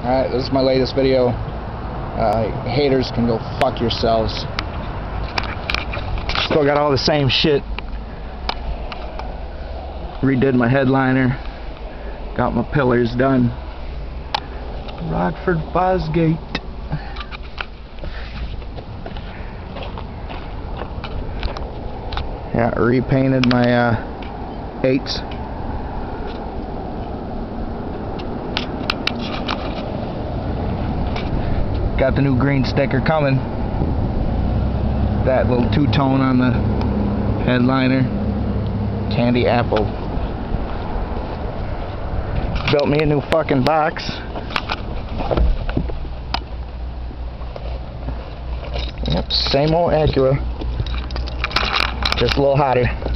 Alright, this is my latest video. Haters can go fuck yourselves. Still got all the same shit. Redid my headliner. Got my pillars done. Rockford Fosgate. Yeah, repainted my 8s. Got the new green sticker coming. That little two-tone on the headliner. Candy apple. Built me a new fucking box. Yep, same old Acura. Just a little hotter.